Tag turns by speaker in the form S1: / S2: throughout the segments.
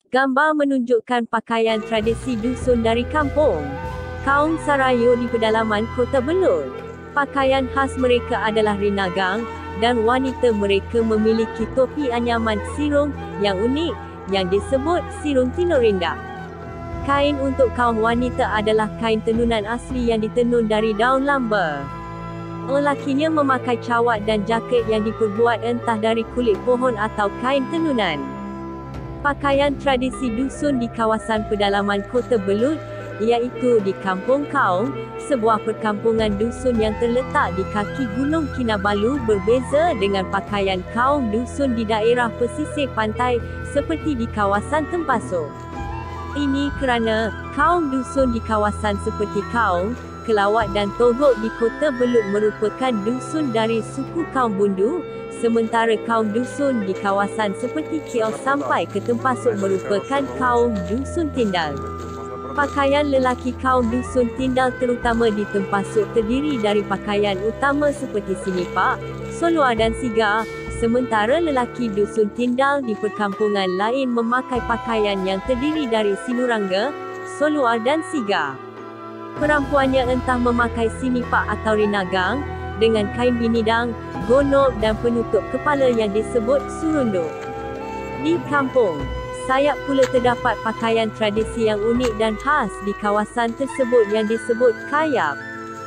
S1: Gambar menunjukkan pakaian tradisi dusun dari kampung kaum Sarayo di pedalaman Kota Belud. Pakaian khas mereka adalah rinagang, dan wanita mereka memiliki topi anyaman sirung yang unik yang disebut sirung tinorindak. Kain untuk kaum wanita adalah kain tenunan asli yang ditenun dari daun lamba. Lelakinya memakai cawat dan jaket yang diperbuat entah dari kulit pohon atau kain tenunan. Pakaian tradisi dusun di kawasan pedalaman Kota Belud, iaitu di Kampung Kaung, sebuah perkampungan dusun yang terletak di kaki Gunung Kinabalu, berbeza dengan pakaian kaum dusun di daerah pesisir pantai seperti di kawasan Tempasu. Ini kerana kaum dusun di kawasan seperti Kaung, Kelawat dan Togok di Kota Belud merupakan dusun dari suku kaum Bundu, sementara kaum dusun di kawasan seperti Kiau sampai ke Tempasu merupakan kaum dusun Tindal. Pakaian lelaki kaum dusun Tindal terutama di Tempasu terdiri dari pakaian utama seperti sinipak, soluar dan sigar, sementara lelaki dusun Tindal di perkampungan lain memakai pakaian yang terdiri dari sinurangga, soluar dan sigar. Perempuannya entah memakai sinipak atau rinagang, dengan kain binidang, gonok dan penutup kepala yang disebut surunduk. Di kampung Sayap pula terdapat pakaian tradisi yang unik dan khas di kawasan tersebut yang disebut kayap.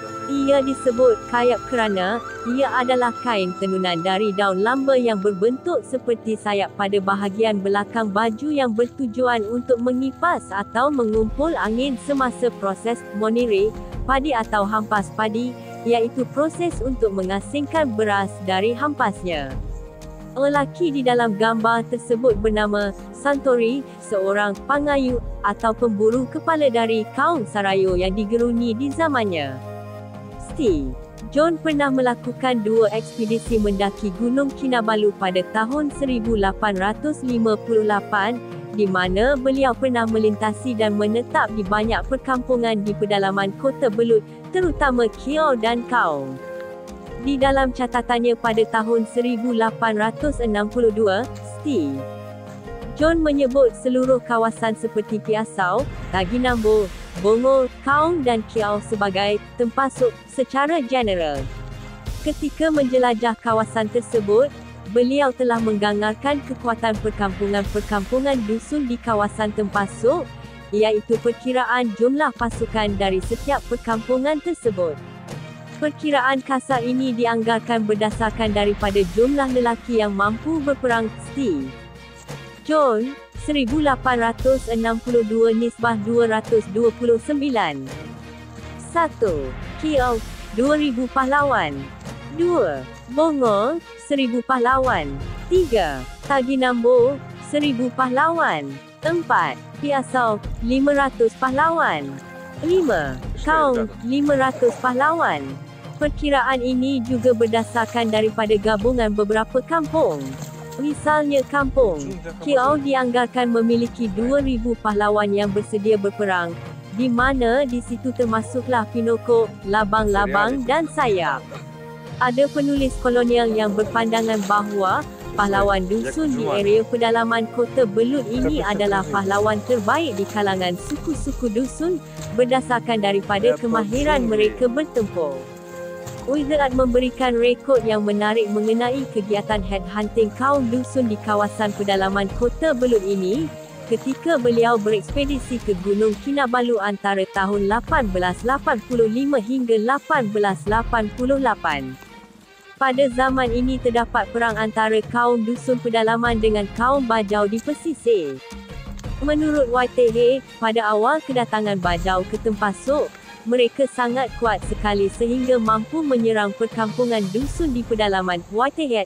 S1: Ia disebut kayap kerana ia adalah kain tenunan dari daun lamba yang berbentuk seperti sayap pada bahagian belakang baju yang bertujuan untuk mengipas atau mengumpul angin semasa proses monire, padi atau hampas padi, iaitu proses untuk mengasingkan beras dari hampasnya. Lelaki di dalam gambar tersebut bernama Santori, seorang pangayu atau pemburu kepala dari kaum Sarayo yang digeruni di zamannya. John pernah melakukan 2 ekspedisi mendaki Gunung Kinabalu pada tahun 1858, di mana beliau pernah melintasi dan menetap di banyak perkampungan di pedalaman Kota Belud, terutama Kiau dan Kaung. Di dalam catatannya pada tahun 1862, John menyebut seluruh kawasan seperti Piasau, Taginambo, Bongo, Kaung dan Kiau sebagai Tempasuk secara general. Ketika menjelajah kawasan tersebut, beliau telah menggangarkan kekuatan perkampungan-perkampungan dusun di kawasan Tempasuk, iaitu perkiraan jumlah pasukan dari setiap perkampungan tersebut. Perkiraan kasar ini dianggarkan berdasarkan daripada jumlah lelaki yang mampu berperang. John, 1862 nisbah 229. 1. Kiau, 2000 pahlawan. 2. Bongo, 1000 pahlawan. 3. Taginambo, 1000 pahlawan. 4. Piasau, 500 pahlawan. 5. Kaung, 500 pahlawan. Perkiraan ini juga berdasarkan daripada gabungan beberapa kampung. Misalnya kampung Kiau dianggarkan memiliki 2000 pahlawan yang bersedia berperang, di mana di situ termasuklah Pinoko, Labang-Labang dan Sayap. Ada penulis kolonial yang berpandangan bahawa pahlawan dusun di area pedalaman Kota Belud ini adalah pahlawan terbaik di kalangan suku-suku dusun berdasarkan daripada kemahiran mereka bertempur. Wizard memberikan rekod yang menarik mengenai kegiatan headhunting kaum dusun di kawasan pedalaman Kota Belud ini, ketika beliau berekspedisi ke Gunung Kinabalu antara tahun 1885 hingga 1888. Pada zaman ini terdapat perang antara kaum dusun pedalaman dengan kaum Bajau di pesisir. Menurut Whitehead, pada awal kedatangan Bajau ke Tempasuk, mereka sangat kuat sekali sehingga mampu menyerang perkampungan dusun di pedalaman. Whitehead,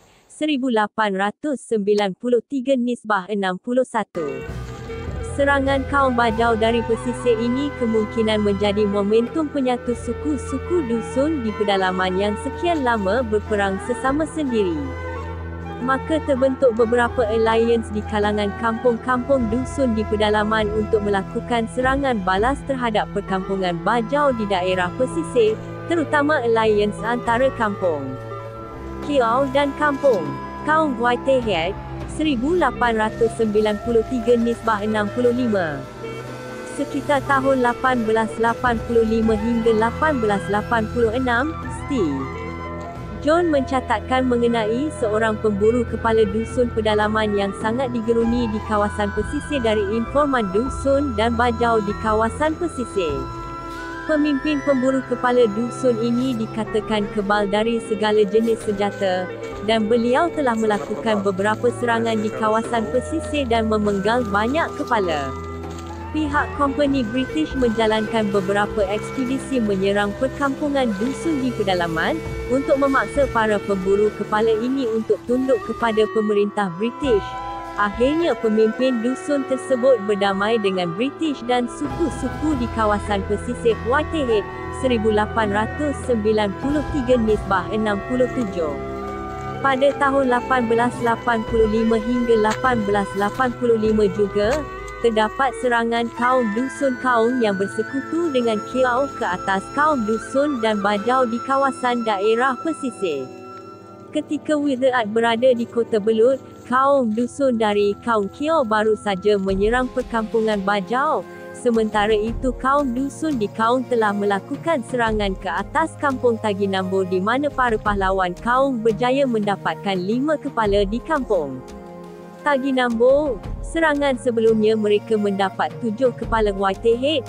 S1: 1893 nisbah 61. Serangan kaum Bajau dari pesisir ini kemungkinan menjadi momentum penyatu suku-suku dusun di pedalaman yang sekian lama berperang sesama sendiri. Maka terbentuk beberapa alliance di kalangan kampung-kampung dusun di pedalaman untuk melakukan serangan balas terhadap perkampungan Bajau di daerah pesisir, terutama alliance antara kampung Kiau dan kampung Kaum. Whitehead, 1893 nisbah 65. Sekitar tahun 1885 hingga 1886, Steve John mencatatkan mengenai seorang pemburu kepala dusun pedalaman yang sangat digeruni di kawasan pesisir dari informan dusun dan bajau di kawasan pesisir. Pemimpin pemburu kepala dusun ini dikatakan kebal dari segala jenis senjata, dan beliau telah melakukan beberapa serangan di kawasan pesisir dan memenggal banyak kepala. Pihak kompeni British menjalankan beberapa ekspedisi menyerang perkampungan dusun di pedalaman, untuk memaksa para pemburu kepala ini untuk tunduk kepada pemerintah British. Akhirnya pemimpin dusun tersebut berdamai dengan British dan suku-suku di kawasan pesisir Whitehead, 1893 nisbah 67. Pada tahun 1885 hingga 1885 juga, terdapat serangan kaum dusun kaum yang bersekutu dengan Kiau ke atas kaum dusun dan bajau di kawasan daerah pesisir. Ketika Witherard berada di Kota Belud, kaum dusun dari kaum Kiau baru saja menyerang perkampungan bajau. Sementara itu kaum dusun di kaum telah melakukan serangan ke atas kampung Taginambo di mana para pahlawan kaum berjaya mendapatkan 5 kepala di kampung Taginambo. Serangan sebelumnya mereka mendapat 7 kepala Whitehead,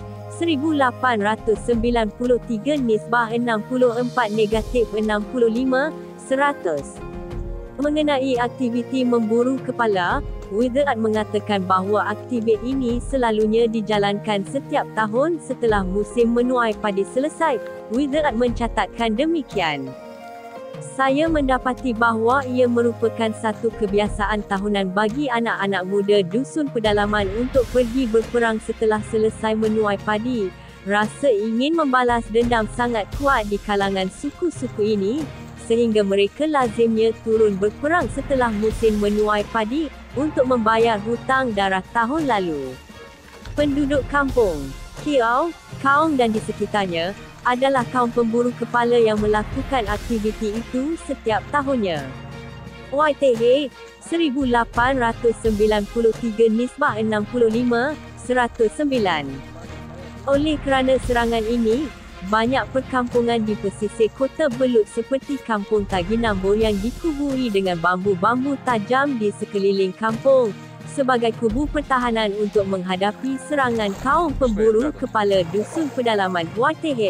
S1: 1893 nisbah 64 negatif 65, 100. Mengenai aktiviti memburu kepala, Witherard mengatakan bahawa aktiviti ini selalunya dijalankan setiap tahun setelah musim menuai padi selesai. Witherard mencatatkan demikian. Saya mendapati bahawa ia merupakan satu kebiasaan tahunan bagi anak-anak muda dusun pedalaman untuk pergi berperang setelah selesai menuai padi. Rasa ingin membalas dendam sangat kuat di kalangan suku-suku ini, sehingga mereka lazimnya turun berperang setelah musim menuai padi, untuk membayar hutang darah tahun lalu. Penduduk kampung Kiau, kaum dan di sekitarnya, adalah kaum pemburu kepala yang melakukan aktiviti itu setiap tahunnya. Whitehead, 1893 nisbah 65, 109. Oleh kerana serangan ini, banyak perkampungan di pesisir Kota Belud seperti kampung Taginambo yang dikuburi dengan bambu-bambu tajam di sekeliling kampung, sebagai kubu pertahanan untuk menghadapi serangan kaum pemburu kepala dusun pedalaman Whitehead,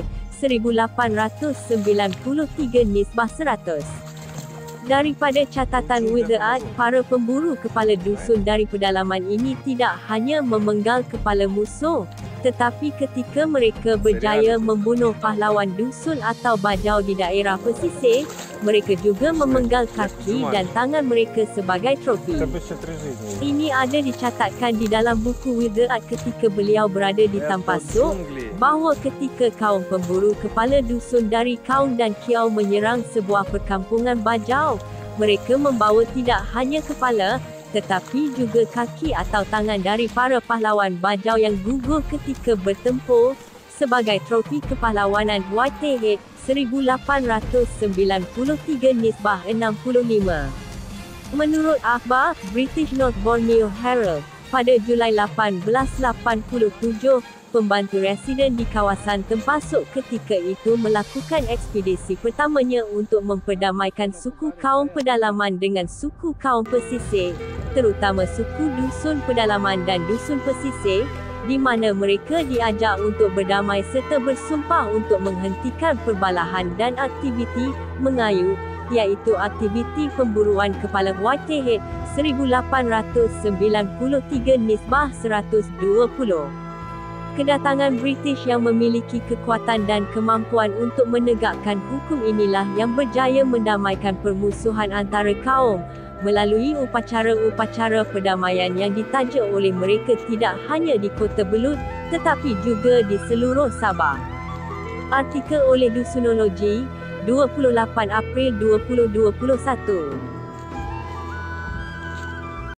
S1: 1893 nisbah 100. Daripada catatan Witherard, para pemburu kepala dusun dari pedalaman ini tidak hanya memenggal kepala musuh, tetapi ketika mereka berjaya membunuh pahlawan dusun atau bajau di daerah pesisir, mereka juga memenggal kaki dan tangan mereka sebagai trofi. Ini ada dicatatkan di dalam buku Witherard ketika beliau berada di Tampasuk, bahawa ketika kaum pemburu kepala dusun dari kaum dan Kiau menyerang sebuah perkampungan bajau, mereka membawa tidak hanya kepala, tetapi juga kaki atau tangan dari para pahlawan bajau yang gugur ketika bertempur, sebagai trofi kepahlawanan Whitehead, 1893 nisbah 65. Menurut akhbar British North Borneo Herald, pada Julai 1887, pembantu residen di kawasan Tempasuk ketika itu melakukan ekspedisi pertamanya untuk memperdamaikan suku kaum pedalaman dengan suku kaum pesisir, terutama suku dusun pedalaman dan dusun pesisir, di mana mereka diajak untuk berdamai serta bersumpah untuk menghentikan perbalahan dan aktiviti mengayu, iaitu aktiviti pemburuan kepala Whitehead, 1893 nisbah 120. Kedatangan British yang memiliki kekuatan dan kemampuan untuk menegakkan hukum inilah yang berjaya mendamaikan permusuhan antara kaum, melalui upacara-upacara perdamaian yang ditaja oleh mereka tidak hanya di Kota Belud, tetapi juga di seluruh Sabah. Artikel oleh Dusunology, 28 April 2021.